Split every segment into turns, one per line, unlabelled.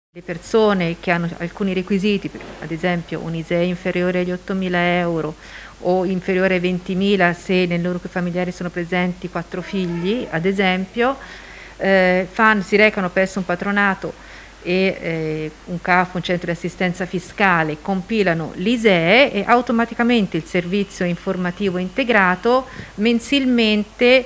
Le persone che hanno alcuni requisiti, ad esempio un ISEE inferiore agli 8.000 euro o inferiore ai 20.000 se nel loro nucleo familiare sono presenti 4 figli, ad esempio, si recano presso un patronato e un CAF, un centro di assistenza fiscale, compilano l'ISEE e automaticamente il servizio informativo integrato mensilmente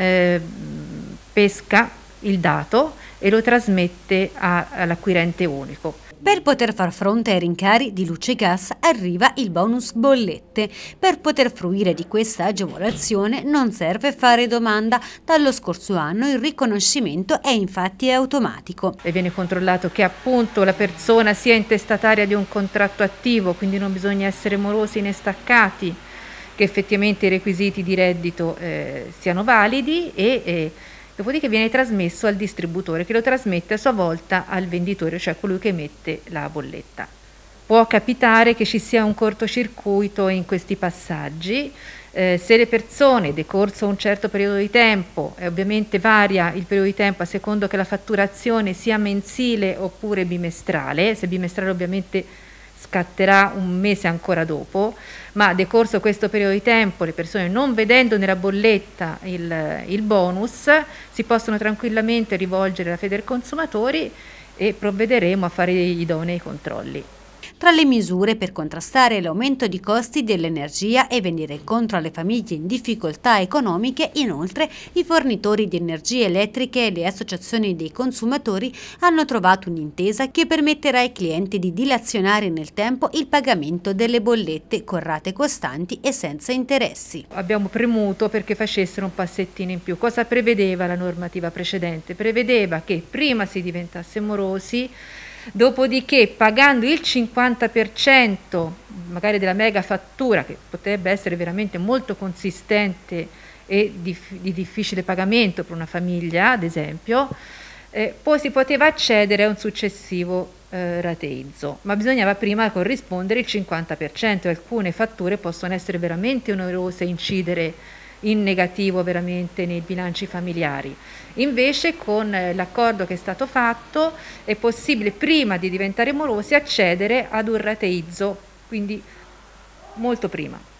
pesca il dato e lo trasmette all'acquirente unico.
Per poter far fronte ai rincari di luce e gas arriva il bonus bollette. Per poter fruire di questa agevolazione non serve fare domanda. Dallo scorso anno il riconoscimento è infatti automatico.
E viene controllato che appunto la persona sia intestataria di un contratto attivo, quindi non bisogna essere morosi né staccati, che effettivamente i requisiti di reddito siano validi e dopodiché viene trasmesso al distributore che lo trasmette a sua volta al venditore, cioè colui che emette la bolletta. Può capitare che ci sia un cortocircuito in questi passaggi, se le persone decorso un certo periodo di tempo, e ovviamente varia il periodo di tempo a secondo che la fatturazione sia mensile oppure bimestrale, se bimestrale ovviamente scatterà un mese ancora dopo, ma decorso questo periodo di tempo le persone non vedendo nella bolletta il bonus si possono tranquillamente rivolgere alla Federconsumatori e provvederemo a fare gli idonei controlli.
Tra le misure per contrastare l'aumento di costi dell'energia e venire incontro alle famiglie in difficoltà economiche, inoltre, i fornitori di energie elettriche e le associazioni dei consumatori hanno trovato un'intesa che permetterà ai clienti di dilazionare nel tempo il pagamento delle bollette con rate costanti e senza interessi.
Abbiamo premuto perché facessero un passettino in più. Cosa prevedeva la normativa precedente? Prevedeva che prima si diventasse morosi, dopodiché pagando il 50% magari della mega fattura, che potrebbe essere veramente molto consistente e di difficile pagamento per una famiglia, ad esempio, poi si poteva accedere a un successivo rateizzo, ma bisognava prima corrispondere il 50%. Alcune fatture possono essere veramente onerose e incidere in negativo veramente nei bilanci familiari. Invece con l'accordo che è stato fatto è possibile prima di diventare morosi accedere ad un rateizzo, quindi molto prima.